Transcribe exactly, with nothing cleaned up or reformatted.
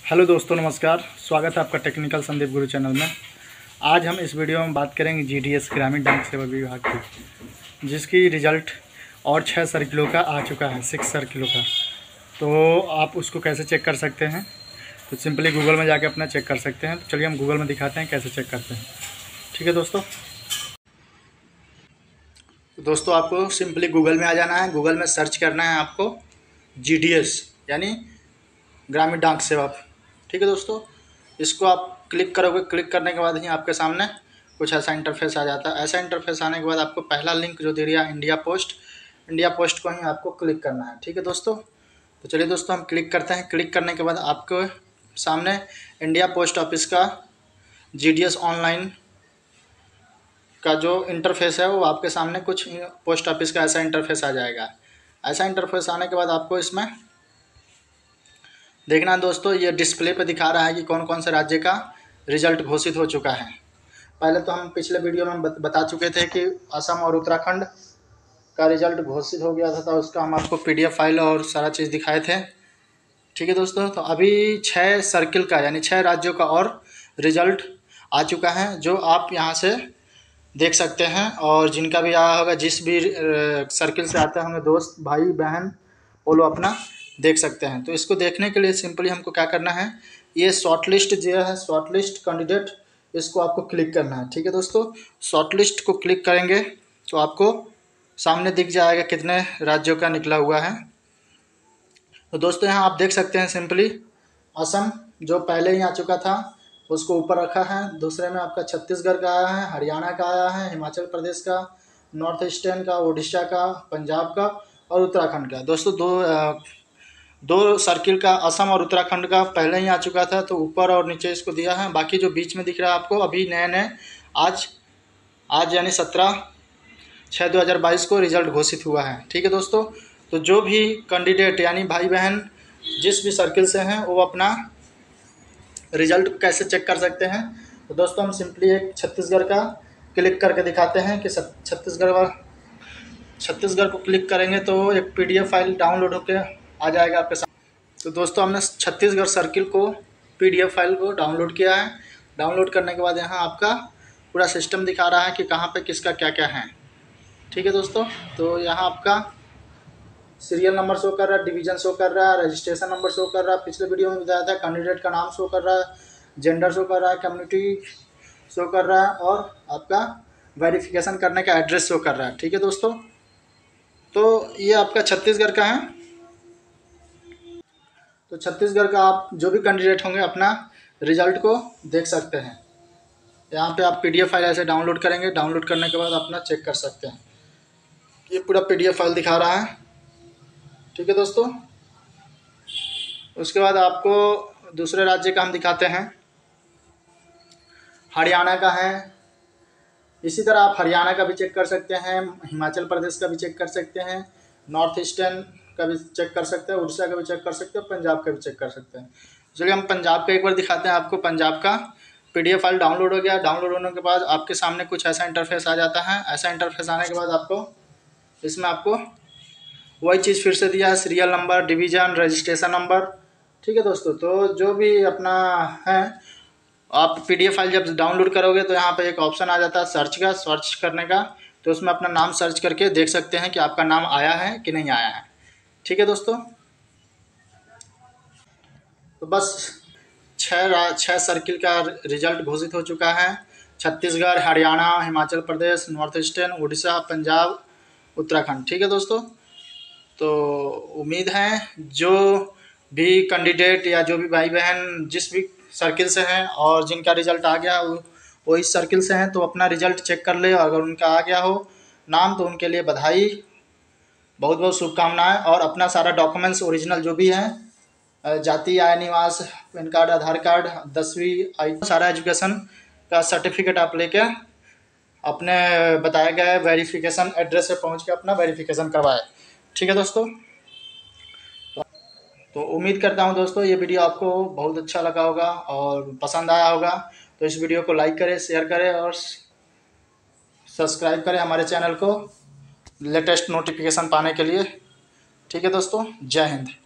Hello दोस्तों, नमस्कार। स्वागत है आपका टेक्निकल संदीप गुरु चैनल में। आज हम इस वीडियो में बात करेंगे जीडीएस ग्रामीण डाक सेवा विभाग की, जिसकी रिज़ल्ट और छः सर्किलों का आ चुका है, सिक्स सर्किलों का। तो आप उसको कैसे चेक कर सकते हैं, तो सिंपली गूगल में जाके अपना चेक कर सकते हैं। तो चलिए हम गूगल में दिखाते हैं कैसे चेक करते हैं। ठीक है दोस्तों, दोस्तों आपको सिंपली गूगल में आ जाना है। गूगल में सर्च करना है आपको जीडीएस यानी ग्रामीण डाक सेवा। ठीक है दोस्तों, इसको आप क्लिक करोगे। क्लिक करने के बाद ही आपके सामने कुछ ऐसा इंटरफेस आ जाता है। ऐसा इंटरफेस आने के बाद आपको पहला लिंक जो दे रहा है इंडिया पोस्ट, इंडिया पोस्ट को ही आपको क्लिक करना है। ठीक है दोस्तों, तो चलिए दोस्तों हम क्लिक करते हैं। क्लिक करने के बाद आपको सामने इंडिया पोस्ट ऑफिस का जीडीएस ऑनलाइन का जो इंटरफेस है वो आपके सामने कुछ पोस्ट ऑफिस का ऐसा इंटरफेस आ जाएगा। ऐसा इंटरफेस आने के बाद आपको इसमें देखना है दोस्तों, ये डिस्प्ले पे दिखा रहा है कि कौन कौन से राज्य का रिजल्ट घोषित हो चुका है। पहले तो हम पिछले वीडियो में बता चुके थे कि असम और उत्तराखंड का रिजल्ट घोषित हो गया था, तो उसका हम आपको पीडीएफ फाइल और सारा चीज़ दिखाए थे। ठीक है दोस्तों, तो अभी छः सर्किल का यानी छः राज्यों का और रिजल्ट आ चुका है, जो आप यहाँ से देख सकते हैं। और जिनका भी आया होगा, जिस भी सर्किल से आते होंगे दोस्त भाई बहन, वो लोग अपना देख सकते हैं। तो इसको देखने के लिए सिंपली हमको क्या करना है, ये शॉर्ट लिस्ट जो है, शॉर्ट लिस्ट कैंडिडेट, इसको आपको क्लिक करना है। ठीक है दोस्तों, शॉर्ट लिस्ट को क्लिक करेंगे तो आपको सामने दिख जाएगा कितने राज्यों का निकला हुआ है। तो दोस्तों यहाँ आप देख सकते हैं सिंपली असम जो पहले ही आ चुका था उसको ऊपर रखा है। दूसरे में आपका छत्तीसगढ़ का आया है, हरियाणा का आया है, हिमाचल प्रदेश का, नॉर्थ ईस्टर्न का, उड़ीसा का, पंजाब का और उत्तराखंड का। दोस्तों दो दो सर्किल का असम और उत्तराखंड का पहले ही आ चुका था, तो ऊपर और नीचे इसको दिया है। बाकी जो बीच में दिख रहा है आपको अभी नए नए आज आज यानी सत्रह छः दो हज़ार बाईस को रिजल्ट घोषित हुआ है। ठीक है दोस्तों, तो जो भी कैंडिडेट यानी भाई बहन जिस भी सर्किल से हैं वो अपना रिजल्ट कैसे चेक कर सकते हैं। तो दोस्तों हम सिंपली एक छत्तीसगढ़ का क्लिक करके दिखाते हैं कि छत्तीसगढ़ छत्तीसगढ़ को क्लिक करेंगे तो एक पीडीएफ फाइल डाउनलोड होकर आ जाएगा आपके साथ। तो दोस्तों हमने छत्तीसगढ़ सर्किल को पीडीएफ फाइल को डाउनलोड किया है। डाउनलोड करने के बाद यहाँ आपका पूरा सिस्टम दिखा रहा है कि कहाँ पे किसका क्या क्या है। ठीक है दोस्तों, तो यहाँ आपका सीरियल नंबर शो कर रहा है, डिवीजन शो कर रहा है, रजिस्ट्रेशन नंबर शो कर रहा है, पिछले वीडियो में बताया था, कैंडिडेट का नाम शो कर रहा है, जेंडर शो कर रहा है, कम्युनिटी शो कर रहा है और आपका वेरिफिकेशन करने का एड्रेस शो कर रहा है। ठीक है दोस्तों, तो ये आपका छत्तीसगढ़ का है। तो छत्तीसगढ़ का आप जो भी कैंडिडेट होंगे अपना रिजल्ट को देख सकते हैं। यहाँ पे आप पीडीएफ फाइल ऐसे डाउनलोड करेंगे। डाउनलोड करने के बाद अपना चेक कर सकते हैं। ये पूरा पीडीएफ फाइल दिखा रहा है। ठीक है दोस्तों, उसके बाद आपको दूसरे राज्य का हम दिखाते हैं। हरियाणा का है, इसी तरह आप हरियाणा का भी चेक कर सकते हैं, हिमाचल प्रदेश का भी चेक कर सकते हैं, नॉर्थ ईस्टर्न का भी चेक कर सकते हैं, उड़ीसा का भी चेक कर सकते हैं, पंजाब का भी चेक कर सकते हैं। चलिए हम पंजाब का एक बार दिखाते हैं आपको। पंजाब का पीडीएफ फाइल डाउनलोड हो गया। डाउनलोड होने के बाद आपके सामने कुछ ऐसा इंटरफेस आ जाता है। ऐसा इंटरफेस आने के बाद आपको इसमें आपको वही चीज़ फिर से दिया है, serial number, division, registration number. ठीक है दोस्तों, तो जो भी अपना है, आप पीडीएफ फाइल जब डाउनलोड करोगे तो यहाँ पे एक ऑप्शन आ जाता है सर्च का, सर्च करने का। तो उसमें अपना नाम सर्च करके देख सकते हैं कि आपका नाम आया है कि नहीं आया है। ठीक है दोस्तों, तो बस छः छः सर्किल का रिजल्ट घोषित हो चुका है। Chhattisgarh, Haryana, Himachal Pradesh, north eastern, Orissa, Punjab, Uttarakhand. ठीक है दोस्तों, तो उम्मीद है जो भी कैंडिडेट या जो भी भाई बहन जिस भी सर्किल से हैं और जिनका रिजल्ट आ गया वो वो इस सर्किल से हैं, तो अपना रिजल्ट चेक कर ले। अगर उनका आ गया हो नाम तो उनके लिए बधाई, बहुत बहुत शुभकामनाएं। और अपना सारा डॉक्यूमेंट्स ओरिजिनल जो भी है, जाति, आय, निवास, पैन कार्ड, आधार कार्ड, दसवीं आई, सारा एजुकेशन का सर्टिफिकेट आप लेके अपने बताए गए वेरिफिकेशन एड्रेस पे पहुंच के अपना वेरिफिकेशन करवाए। ठीक है दोस्तों, तो उम्मीद करता हूं दोस्तों ये वीडियो आपको बहुत अच्छा लगा होगा और पसंद आया होगा। तो इस वीडियो को लाइक करें, शेयर करें और सब्सक्राइब करें हमारे चैनल को लेटेस्ट नोटिफिकेशन पाने के लिए। ठीक है दोस्तों, जय हिंद।